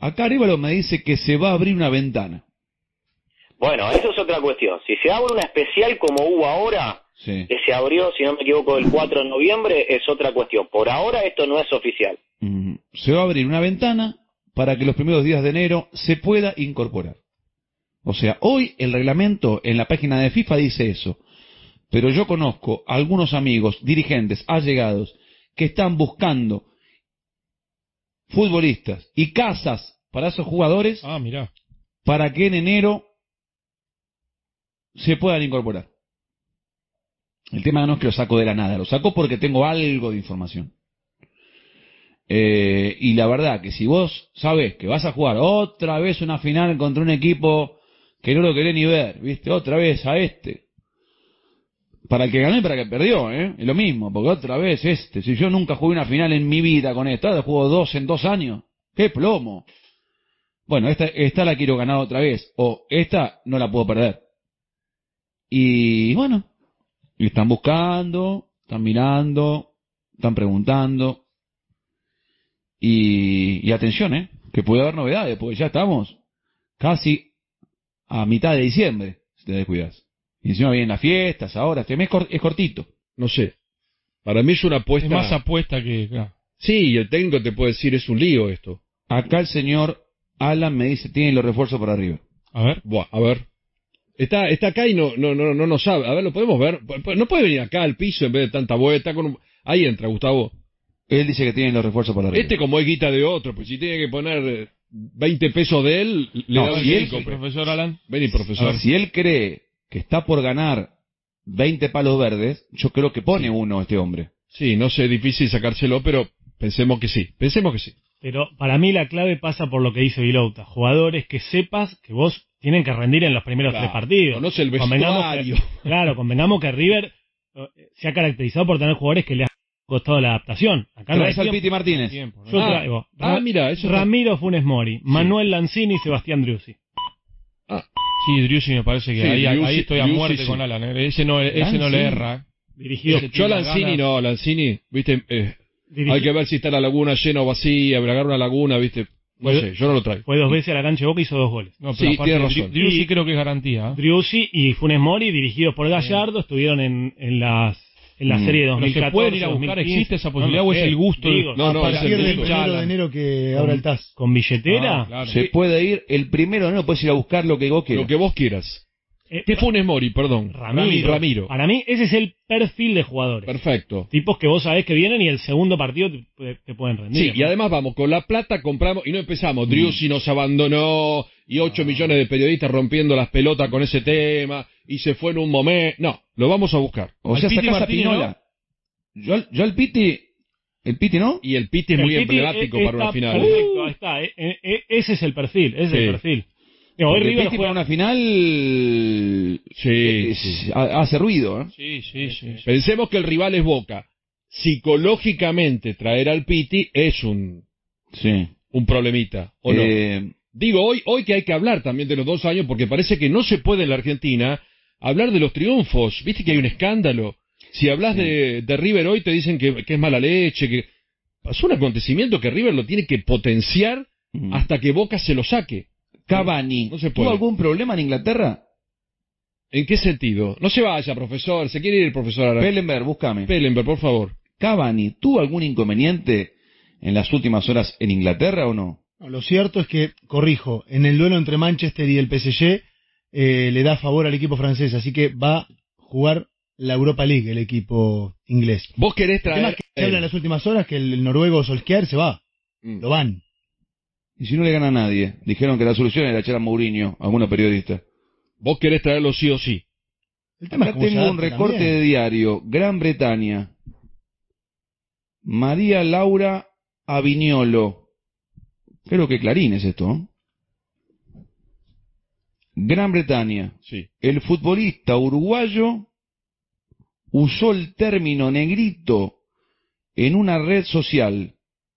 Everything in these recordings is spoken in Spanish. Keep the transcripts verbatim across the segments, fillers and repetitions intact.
Acá Arévalo me dice que se va a abrir una ventana. Bueno, eso es otra cuestión. Si se abre una especial como hubo ahora, Sí. que se abrió, si no me equivoco, el cuatro de noviembre, es otra cuestión. Por ahora esto no es oficial. Mm, Se va a abrir una ventana para que los primeros días de enero se pueda incorporar. O sea, hoy el reglamento en la página de FIFA dice eso. Pero yo conozco algunos amigos, dirigentes, allegados, que están buscando futbolistas y casas para esos jugadores Ah, mirá. para que en enero se puedan incorporar. El tema no es que lo saco de la nada, lo saco porque tengo algo de información. Eh, y la verdad que si vos sabés que vas a jugar otra vez una final contra un equipo que no lo querés ni ver, viste, otra vez a este, para el que ganó y para el que perdió, ¿eh? Es lo mismo, porque otra vez este, si yo nunca jugué una final en mi vida con esta, ahora juego dos en dos años, ¡qué plomo! Bueno, esta, esta la quiero ganar otra vez, o esta no la puedo perder. Y bueno, y están buscando, están mirando, están preguntando, y, y atención, ¿eh? Que puede haber novedades, porque ya estamos casi a mitad de diciembre, si te descuidas. Y encima vienen las fiestas ahora, este mes cor- es cortito. No sé. Para mí es una apuesta... Es más apuesta que... claro. Sí, y el técnico te puede decir, es un lío esto. Acá el señor Alan me dice, tiene los refuerzos para arriba. A ver. Buah, a ver. Está está acá y no no no no no sabe. A ver, lo podemos ver. No puede venir acá al piso en vez de tanta vuelta. Con un... Ahí entra, Gustavo. Él dice que tiene los refuerzos para arriba. Este como es guita de otro, pues si tiene que poner eh, veinte pesos de él, le No, da un si él- cinco, Sí, pues. profesor Alan. Vení, profesor. Si él cree que está por ganar veinte palos verdes, yo creo que pone Sí. uno este hombre. Sí, no sé, difícil sacárselo, pero pensemos que sí. Pensemos que sí. Pero para mí la clave pasa por lo que dice Vilouta. Jugadores que sepas que vos tienen que rendir en los primeros Claro, tres partidos. conoce el Convengamos vestuario. que- claro, convengamos que River eh, se ha caracterizado por tener jugadores que le ha costado la adaptación. Acá no hay Traes al tiempo. Piti Martínez. Tiempo, ¿no? Yo Ah, traigo ah, Ra- mira, eso está- Ramiro Funes Mori, Manuel Lanzini y Sebastián Driussi. Ah, Sí, Driussi me parece que Sí, ahí, ahí Driussi- estoy a Driussi muerte sí. con Alan. ¿eh? Ese no, ese no Lanzini. le erra. Dirigido, Ese yo tiene Lanzini ganas. no, Lanzini, viste, eh, dirigi- hay que ver si está la laguna llena o vacía, bragar una laguna, viste, no Fue- sé, yo no lo traigo. Fue dos veces a la cancha de Boca y hizo dos goles. No, pero Sí, aparte, tiene Dri- razón. Driussi Y- creo que es garantía. ¿eh? Driussi y Funes Mori, dirigidos por Gallardo, estuvieron en, en las en la Mm. serie de Pero dos mil se catorce, pueden ir a buscar, dos mil quince. ¿existe esa posibilidad No, o no es sé, el gusto? de- digo, No, no, a es partir el del gusto. primero de enero que abra el T A S. con billetera. Ah, claro. Se puede ir el primero de enero, puedes ir a buscar lo que vos quieras. Lo que vos quieras. Eh, ¿Qué Funes Mori, perdón? Ramiro. Ramiro. Para mí, ese es el perfil de jugadores. Perfecto. Tipos que vos sabés que vienen y el segundo partido te, te pueden rendir. Sí, y además vamos, con la plata compramos, y no empezamos, Driussi nos abandonó, y ocho millones de periodistas rompiendo las pelotas con ese tema, y se fue en un momento, no, lo vamos a buscar. O Al sea, Piti sacás a Martínez, Pinola. Yo, al- yo al Piti, el Piti no. Y el Piti es El muy Piti, emblemático eh, para una está final. Perfecto, ahí está. eh, eh, eh, ese es el perfil, ese es Sí. el perfil. Digo, hoy Porque River Piti juega- para una final Sí, eh, sí. ha- hace ruido, ¿eh? Sí, sí, sí. sí. Pensemos que el rival es Boca. Psicológicamente traer al Piti es un, Sí. un problemita, ¿o no? Eh, Digo, hoy, hoy que hay que hablar también de los dos años, porque parece que no se puede en la Argentina hablar de los triunfos. ¿Viste que hay un escándalo? Si hablas Sí. de, de River hoy te dicen que, que es mala leche, que pasó un acontecimiento que River lo tiene que potenciar mm. hasta que Boca se lo saque. Cavani, No se ¿tuvo puede. algún problema en Inglaterra? ¿En qué sentido? No se vaya, profesor. Se quiere ir el profesor ahora. Pellenberg, búscame. Pellenberg, por favor. Cavani, ¿tuvo algún inconveniente en las últimas horas en Inglaterra o no? No, lo cierto es que, corrijo, en el duelo entre Manchester y el P S G eh, le da favor al equipo francés, así que va a jugar la Europa League el equipo inglés. Vos querés El tema traer... es que se habla en las últimas horas que el, el noruego Solskjaer se va, Mm. lo van. Y si no le gana a nadie, dijeron que la solución era echar a Mourinho, algunos periodistas. Vos querés traerlo sí o sí. El tema es Acá cómo se tengo un adapta recorte también. de diario, Gran Bretaña. María Laura Aviñolo. Creo que Clarín es esto, ¿eh? Gran Bretaña. Sí. El futbolista uruguayo usó el término negrito en una red social.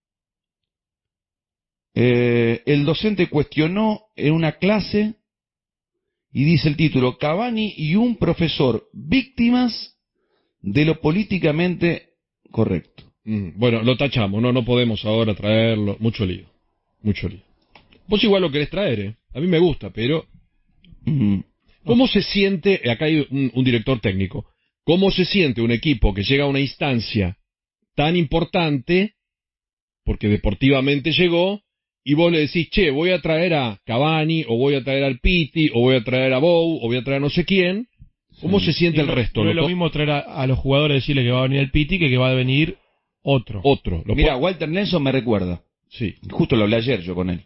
Eh, el docente cuestionó en una clase y dice el título, Cavani y un profesor víctimas de lo políticamente correcto. Mm, Bueno, lo tachamos, no, no podemos ahora traerlo. Mucho lío. Mucho lío. Vos igual lo querés traer, ¿eh? A mí me gusta, pero... Mm. ¿Cómo se siente, acá hay un, un director técnico, cómo se siente un equipo que llega a una instancia tan importante, porque deportivamente llegó, y vos le decís, che, voy a traer a Cavani, o voy a traer al Pitti, o voy a traer a Bou, o voy a traer a no sé quién? ¿Cómo Sí. se siente Y el no, resto? no es ¿Lo lo to- mismo traer a, a los jugadores decirle que va a venir el Piti que que va a venir otro. Otro. Lo Mira, po- Walter Nelson me recuerda. Sí. Justo lo hablé ayer yo con él.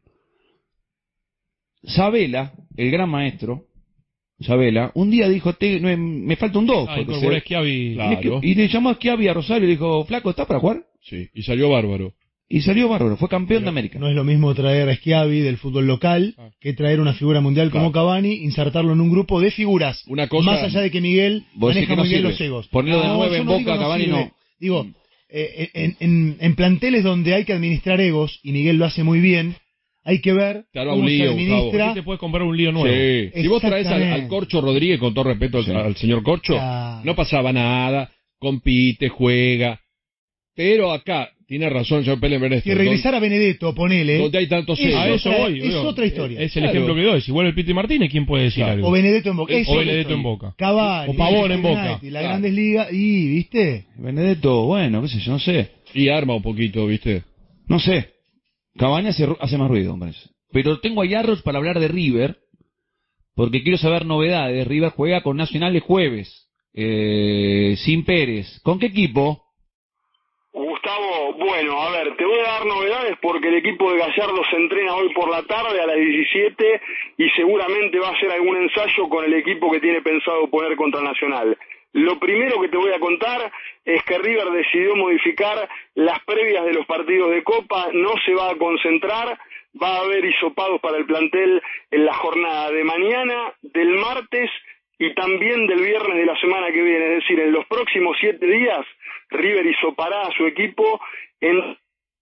Sabela, el gran maestro, Sabela, un día dijo, te, no, me falta un dos. Ah, porque incorporó se- a Schiavi. Claro. y, le llamó a Schiavi a Rosario y le dijo, flaco, ¿estás para jugar? Sí, y salió bárbaro. Y salió bárbaro, fue campeón de América. No es lo mismo traer a Schiavi del fútbol local Ah. que traer una figura mundial como Claro. Cavani, insertarlo en un grupo de figuras. Una cosa- Más allá de que Miguel Vos decís maneja que no muy bien sirve. los egos. Ponerlo de nueve yo en no Boca, digo Cavani sirve. no. Digo, eh, en, en, en planteles donde hay que administrar egos, y Miguel lo hace muy bien, hay que ver Te arma cómo un se lío, administra. Aquí te puedes comprar un lío nuevo. Sí. Si vos traes al, al Exactamente. Corcho Rodríguez, con todo respeto al, Sí. al señor Corcho, Claro. no pasaba nada, compite, juega. Pero acá, tiene razón el señor Pérez Bernesto, Si regresara Benedetto, ponele, donde hay tantos Es egos. A eso otra- voy. es veo. otra historia. Es el Claro. ejemplo que doy. Si vuelve el Piti Martínez, ¿quién puede decir Claro. algo? o Benedetto en Boca. O es otra Benedetto historia. en Boca. Cavani, O Pavón en Manchester Boca. United, la Claro. Grandes Ligas, y, ¿viste? Benedetto, bueno, qué sé yo, no sé. Y arma un poquito, ¿viste? No sé. Cavani hace, ru- hace más ruido, me parece. Pero tengo a Yarros para hablar de River, porque quiero saber novedades. River juega con Nacional el jueves, eh, sin Pérez. ¿Con qué equipo? Gustavo, bueno, a ver, te voy a dar novedades porque el equipo de Gallardo se entrena hoy por la tarde a las diecisiete y seguramente va a hacer algún ensayo con el equipo que tiene pensado poner contra Nacional. Lo primero que te voy a contar es que River decidió modificar las previas de los partidos de Copa, no se va a concentrar, va a haber hisopados para el plantel en la jornada de mañana, del martes y también del viernes de la semana que viene, es decir, en los próximos siete días River hisopará a su equipo en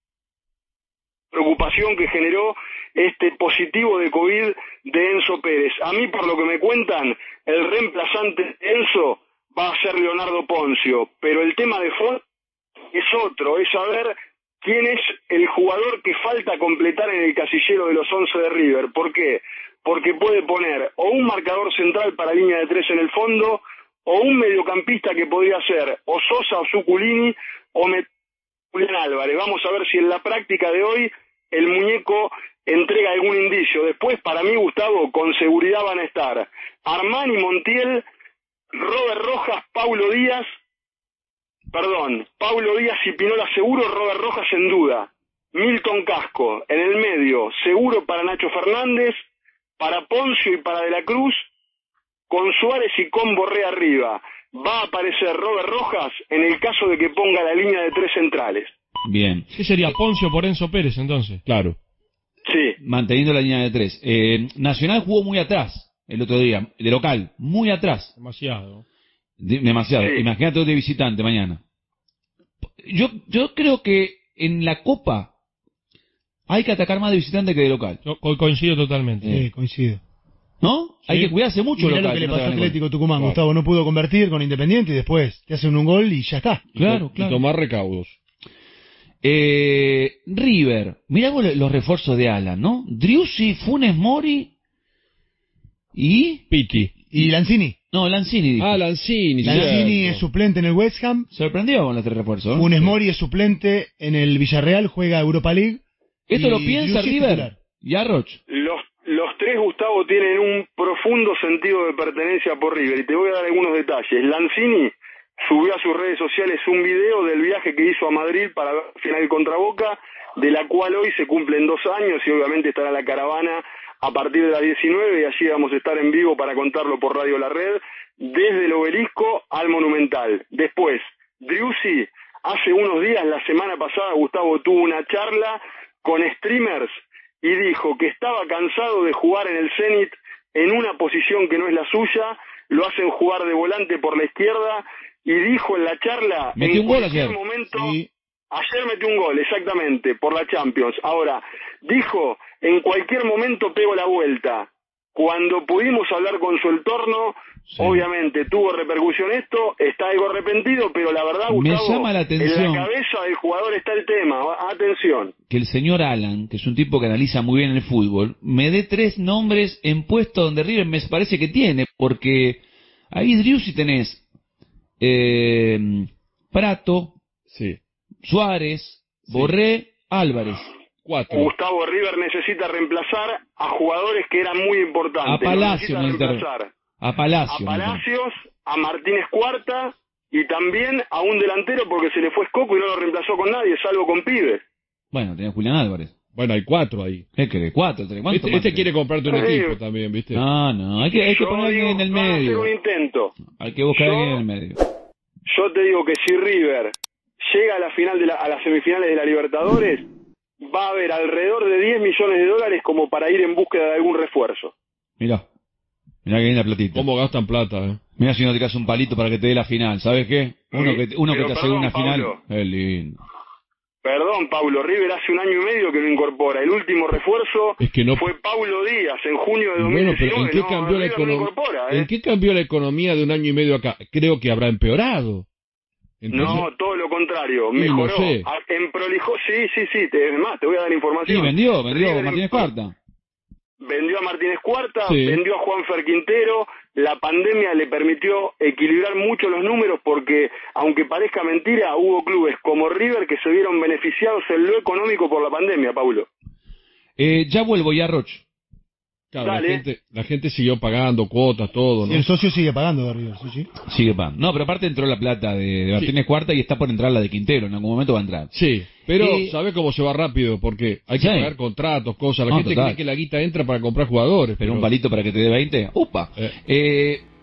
preocupación que generó este positivo de COVID de Enzo Pérez. A mí, por lo que me cuentan, el reemplazante de Enzo va a ser Leonardo Poncio, pero el tema de fondo es otro, es saber quién es el jugador que falta completar en el casillero de los once de River. ¿Por qué? Porque puede poner o un marcador central para línea de tres en el fondo, o un mediocampista que podría ser o Sosa o Zuculini, o Met- Julián Álvarez. Vamos a ver si en la práctica de hoy el muñeco entrega algún indicio. Después, para mí, Gustavo, con seguridad van a estar Armani, Montiel, Robert Rojas, Paulo Díaz, perdón, Paulo Díaz y Pinola seguro, Robert Rojas en duda, Milton Casco en el medio, seguro para Nacho Fernández, para Poncio y para De la Cruz, con Suárez y con Borré arriba. Va a aparecer Robert Rojas en el caso de que ponga la línea de tres centrales. Bien. ¿Qué sería Poncio por Enzo Pérez entonces? Claro. Sí, Manteniendo la línea de tres. Eh, Nacional jugó muy atrás el otro día, de local, muy atrás. Demasiado. De- demasiado. Sí. Imagínate de visitante mañana. Yo, yo creo que en la Copa hay que atacar más de visitante que de local. Yo co- coincido totalmente. Sí, coincido. ¿No? Hay Sí. que cuidarse Y mucho mirá local. lo que le no pasó a te hagan gol. Atlético Tucumán, Claro. Gustavo, no pudo convertir con Independiente y después te hacen un gol y ya está. Claro, Y claro. tomar recaudos. Eh, River, mirá vos los refuerzos de Alan, ¿no? Driussi, Funes Mori y... Piti. Y Lanzini. No, Lanzini dijo. Ah, Lanzini. Lanzini cierto. es suplente en el West Ham. Sorprendió con los tres refuerzos. ¿no? Funes Mori es suplente en el Villarreal, juega Europa League. ¿Esto y lo piensa Driussi es River? titular. ¿Y Arroch? los, los tres, Gustavo, tienen un profundo sentido de pertenencia por River, y te voy a dar algunos detalles. Lanzini subió a sus redes sociales un video del viaje que hizo a Madrid para ver la final contra Boca, de la cual hoy se cumplen dos años, y obviamente estará la caravana a partir de las diecinueve, y allí vamos a estar en vivo para contarlo por Radio La Red, desde el Obelisco al Monumental. Después, Driussi, hace unos días, la semana pasada, Gustavo tuvo una charla con streamers y dijo que estaba cansado de jugar en el Zenit en una posición que no es la suya, lo hacen jugar de volante por la izquierda, y dijo en la charla, Metió en un gol cualquier ayer. momento, Sí. ayer metió un gol, exactamente, por la Champions. Ahora, dijo, en cualquier momento pego la vuelta. Cuando pudimos hablar con su entorno, Sí. Obviamente tuvo repercusión esto, está algo arrepentido, pero la verdad, Me Gustavo, llama la atención en la cabeza del jugador está el tema. Atención. que el señor Alan, que es un tipo que analiza muy bien el fútbol, me dé tres nombres en puesto donde River me parece que tiene, porque ahí Driussi tenés eh, Prato, Sí. Suárez, Sí. Borré, Álvarez. Cuatro. Gustavo, River necesita reemplazar a jugadores que eran muy importantes. A Palacio, Necesita me inter- reemplazar A Palacio. a me Palacios, a Martínez Cuarta y también a un delantero porque se le fue Escoco y no lo reemplazó con nadie, salvo con pibes. Bueno, tenés Julián Álvarez. Bueno, hay cuatro ahí. ¿Qué querés? ¿Cuatro? ¿Tres? ¿Cuánto Este, más este querés? quiere comprarte un Sí. equipo también, ¿viste? No, no, hay que, hay que Yo poner a alguien digo, en el van a hacer medio. un intento. Hay que buscar a Yo- alguien en el medio. Yo te digo que si River llega a la final de la, a las semifinales de la Libertadores, va a haber alrededor de diez millones de dólares como para ir en búsqueda de algún refuerzo. Mirá. Mirá que viene la platita. ¿Cómo gastan plata, eh? Mirá si no te tiras un palito para que te dé la final. ¿Sabes qué? Uno Sí, que, uno que pero te asegura una perdón, final. Pablo. Es lindo. Perdón, Paulo, River hace un año y medio que no incorpora. El último refuerzo Es que no- fue Paulo Díaz en junio de dos mil Bueno, diecinueve. pero ¿en qué no, cambió la River no economía? incorpora, ¿eh? ¿En qué cambió la economía de un año y medio acá? Creo que habrá empeorado. Entonces- No, todo lo contrario. Sí, lo Mejoró. sé. A- En prolijó, sí, sí, sí. Te, es más, te voy a dar Sí, información. vendió, vendió River Martínez en- Cuarta. Vendió a Martínez Cuarta, Sí. vendió a Juanfer Quintero. La pandemia le permitió equilibrar mucho los números porque, aunque parezca mentira, hubo clubes como River que se vieron beneficiados en lo económico por la pandemia, Paulo. Eh, ya vuelvo, ya, Roch. Claro, la Dale. gente, la gente siguió pagando cuotas, todo, ¿no? El socio sigue pagando de River, sí, sí. Sigue pan. No, pero aparte entró la plata de, de Martínez Cuarta y está por entrar la de Quintero. En algún momento va a entrar. Sí, pero Y- ¿sabe cómo se va rápido? Porque hay que Sí. pagar contratos, cosas. La No, gente total. cree que la guita entra para comprar jugadores. Pero un palito para que te dé veinte. ¡Upa! Eh. Eh,